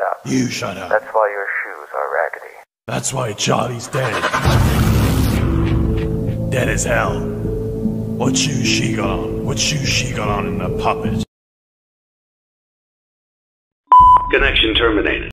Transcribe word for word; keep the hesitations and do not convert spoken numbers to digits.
up. You shut up. That's why your shoes are raggedy. That's why Charlie's dead. Dead as hell. What shoes she got on? What shoes she got on in the puppet? Connection terminated.